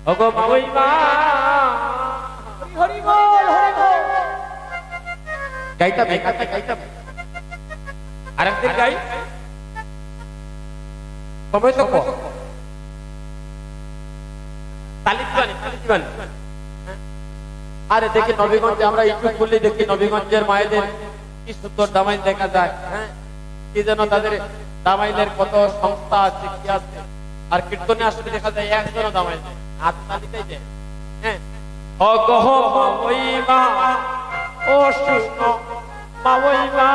ওগো মাওই মা হরি বল হরি বল। গাইতাম গাইতাম আরেকদিন গাই সময় তো কম তালিবানি আরে দেখি নবীগঞ্জে আমরা ইউটিউব খুললে দেখি নবীগঞ্জের মায়েদের কি সুন্দর দামাইল দেখা যায়। হ্যাঁ কি যেন তাদের দামাইলের কত সংস্থা আছে কি আছে আর কীর্তনে আসলে দেখা যায় একজন দামাইল হাত তালিকাই দেয়। হ্যাঁ অগহ মাওই মা ও শুনো মাওই মা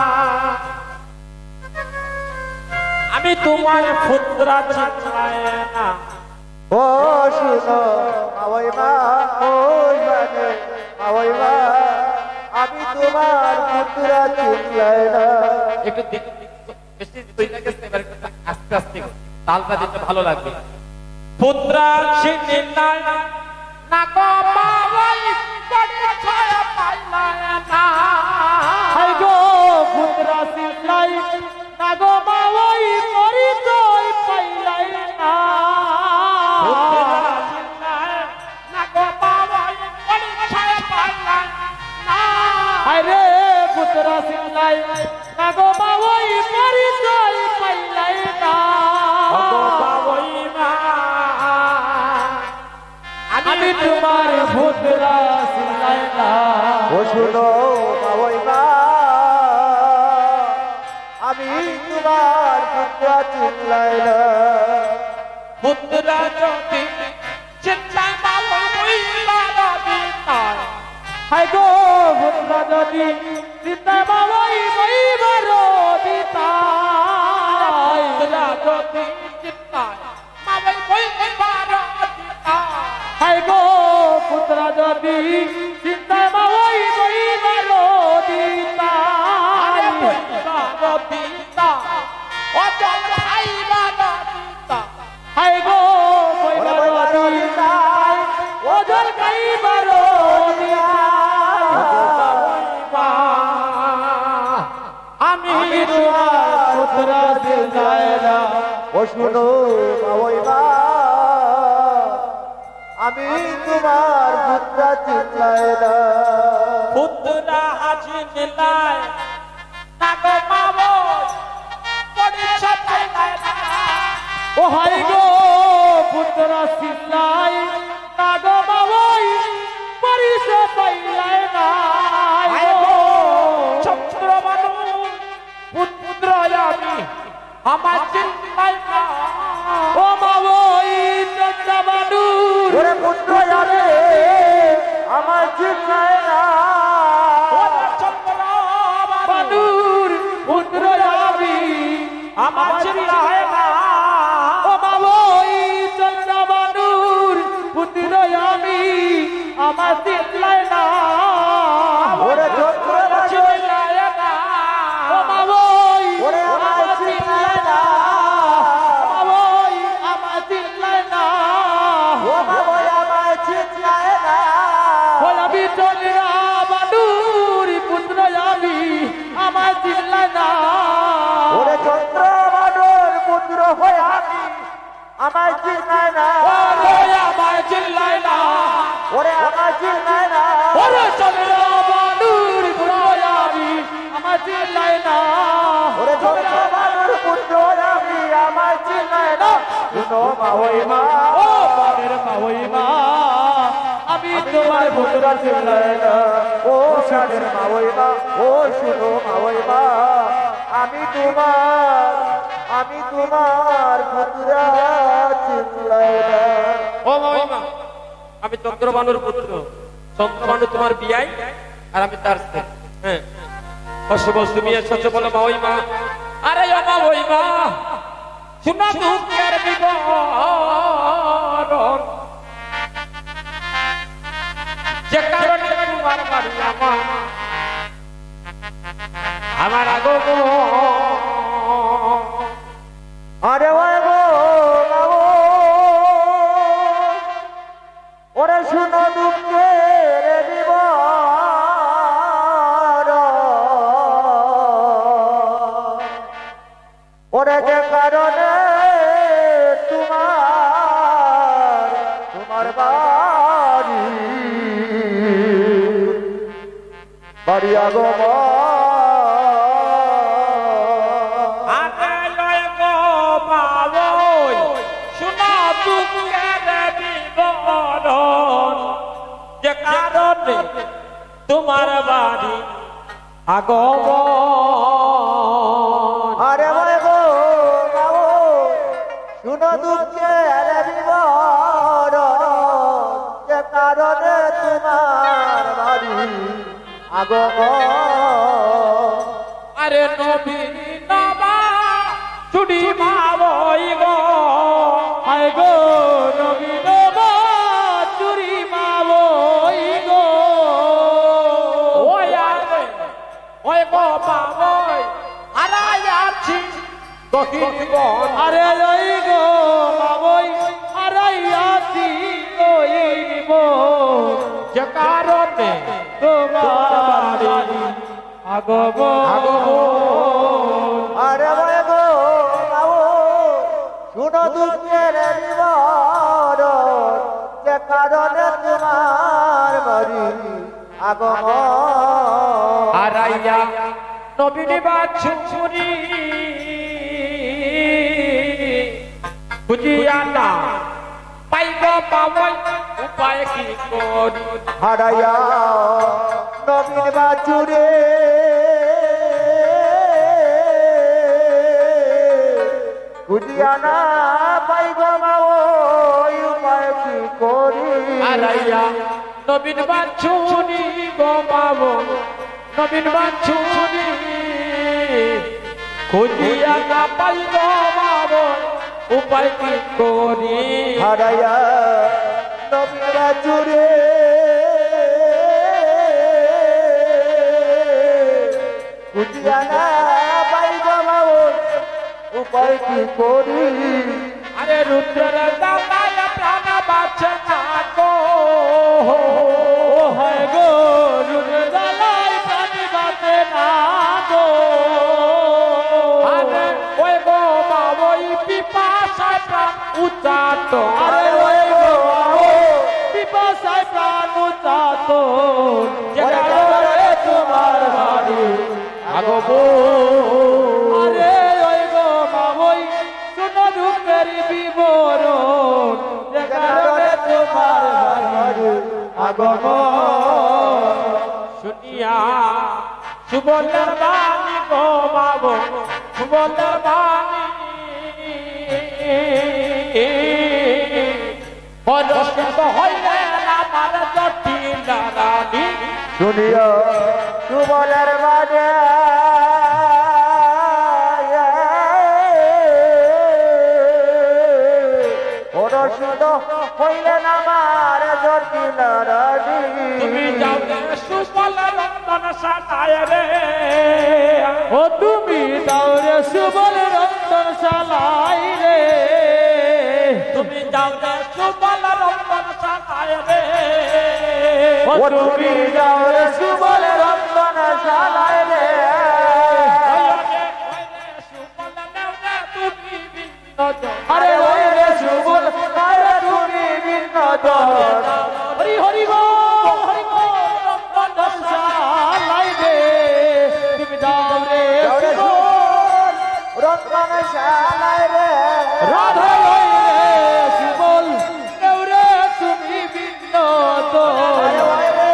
আমি তোমার পুত্রা চিনলাই না। ও শুনো মাওই মা ও জানে মাওই মা আমি তোমার পুত্রা চিনলাই না। একটু বেশি দুইটা গেছে এবারে আস্তে আস্তে তালটা দিতে ভালো লাগবে। পুত্রা চিনলাই না গো মাওই বড় ছায়া পাইলাই না। হাই গো পুত্রা চিনলাই না গো মাওই পরিচয় পাইলাই না। আরে পুত্রা চিনলাই না গো মাওই পরিচয় পাইলাই না। আমি তোমার পুত্রা চিনলাই না। ও শুনো মাওই মা আমি তোমার পুত্রা চিনলাই না। পুত্রা যদি চিনলাই মাওই বারদিতায়। হাই গো পুত্রা যদি চিনলাই মাওই বারদিতায়। পুত্রা যদি চিনলাই মাওই বারদিতায়। হাই গো পুত্রা যদি চিনলাই মাওই বারদিতায়। হাই গো বারদিতায় ওজন কাই বারদিতায়। আমি তোমার পুত্রা চিনলাই না। ও শুনো মাওই মা আমি তোমার পুত্রা চিনলাই না। পুত্রা হাজি নিলাই না গো মাওই পরিচয় পাইলাই না। ও হাই গো পুত্রা চিনলাই না গো মাওই পরিচয় পাইলাই না। হায় গো চন্দ্রবানু পুত্র আমি আমার চিনলাই না। ও মাওই চন্দ্রবানু ওরে পুত্র আরে আমার চিনলাই না। চন্দ্রবানুর পুত্র আমি আমার চিনলাই না। ও মাওই চন্দ্রবানুর পুত্র আমি আমার চিনলাই না। ওরে চন্দ্রবানু চিনলাই না। ও মাওই ওরে আমার চিনলাই না। মাওই আমার চিনলাই না। ও মাওই আমার চিনলাই না। ও আমি চন্দ্রবানুর পুত্র আমি আমার চিনলাই না। ওরে চন্দ্রবানুর পুত্র হয়ে আমি আমার চিনলাই না। ওরে আমার চিনলাই না। ওরে আমার চিনলাই না। ওরে চন্দ্রবানুর পুত্র আমি আমার চিনলাই না। ওরে চন্দ্রবানুর পুত্র আমি আমার চিনলাই না। শুনো মাওই মা ও পারের মাওই মা আমি তোমার পুত্র চিনলাই না। ও সাদের মাওই মা ও শুনো মাওই মা আমি তোমার পুত্র চিনলাই না। ও মাওই মা আমি চন্দ্রবানুর পুত্র। চন্দ্রবানু তোমার বিয়াই আর আমি তার ছেলে। হ্যাঁ অশুভ তুমি এসেছো বলো মাওই মা। আরে ও মাওই মা শুনো দুঃখের বিবরণ যে কারণে তোমার বাড়ি আমার আগমন। আরে ওই গো ওরে শুনো দুঃখের বিবরণ। ওরে যে কারণে তোমার তোমার বাড়ি বাড়ি আগমন তোমার বাড়ি আগমন আরে মনে গো বাবু শুনো দুঃখের বিবরণ যে কারণে তোমার বাড়ি আগমন আরে নবী নবা ছুটি মাবই গো হায় গো নবী নবা চুরি মাবই গো ওই আরে ওই গো বাবই আরাই আছি দক্ষিণ বন আরে ওই গো বাবই আরাই আছি ওই বন যে কারণে তোমার বাড়ি আগমন আরে মনে গো বাবু শুনো দুঃখের বিবরণ যে কারণে তোমার বাড়ি আগমন আরাইয়া নবীনী বাছুরি বুঝিয়া না পাইব পাবই উপায় কি করি হারাইয়া নবীন বাছুরে বুঝিয়া না পাইব মা ওই উপায় কি করি আরাইয়া নবীন বাছুরি গো পাবো নবীন বাছুরি খুঁজিয়া না পাইব পাবো উপায় কি করি হারাইয়া নবীন বাছুরে বুঝিয়া না পাইব মা উপায় কি করি আরে রুদ্রের দাতায় প্রাণ বাঁচে না গো হয় গো রুদ্রের দালায় প্রাণ বাঁচে না গো আরে ওই গো বাবই পিপাসায় প্রাণ উচ্চাত আরে ওই গো পিপাসায় প্রাণ উচ্চাত যেখানে তোমার বাড়ি আগবো আরে ওই গো বাবই শুনো দুঃখের বিবরণ যেখানে তোমার বাড়ি আগমন শুনিয়া সুবলের বাণী গো বাবু সুবলের বাণী পরশিত হইলে আমার জটিল রানী শুনিয়া সুবলের বাণী হইলেন আমার জটিল রানী তুমি যাও রে সুবল রতন সালায় রে ও তুমি যাও রে সুবল রতন সালায় রে তুমি যাও রে সুবল রতন সালায় রে ও তুমি যাও রে সুবল রতন সালায় রে আরে ওই রে সুবল তুমি বিনোদন হরি হরি গো হরি গো রতন সালাই রে তুমি যাও রে সুবল রতন সালায় রে রাধা ওই রে সুবল রে তুমি বিনোদন আরে ওই রে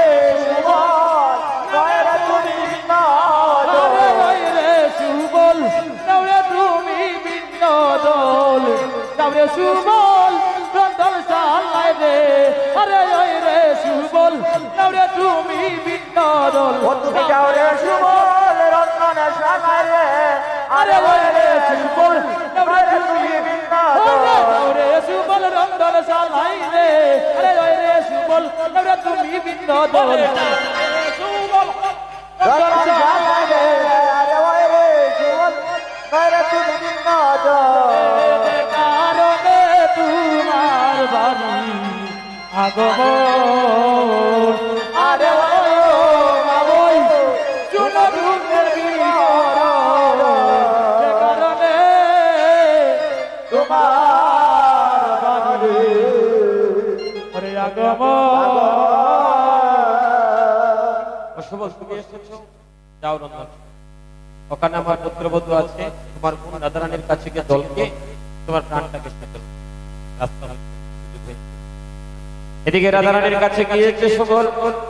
সুবল তুমি বিনোদন আরে ওই রে সুবল রে তুমি বিনোদন যাও রে সুবল রতন সালাই রে আরে ওই রে সুবল রে তুমি বিনোদন ও তুমি যাও রে সুবল রতন সালায় রে আরে ওই রে সুবল রে তুমি বিনোদন রে সুবল রতন সালাই রে আরে ওই রে সুবল রে তুমি বিনোদন সুবল রতন সালায় রে আরে ওই রে সুবল রে তুমি বিনোদন কারণে তোমার বাড়ি আগমন আরে ও বাবই শুনো দুঃখের বিবরণ যে কারণে তোমার বাড়ি সবল তুমি এসেছো, যাও রন্ধন। ওখানে আমার পুত্রবধূ আছে, তোমার কোন রাধারানীর কাছে গিয়ে দলকে তোমার প্রাণটাকে শীতল রাস্তা। এদিকে রাধারানীর কাছে গিয়েছে সবল।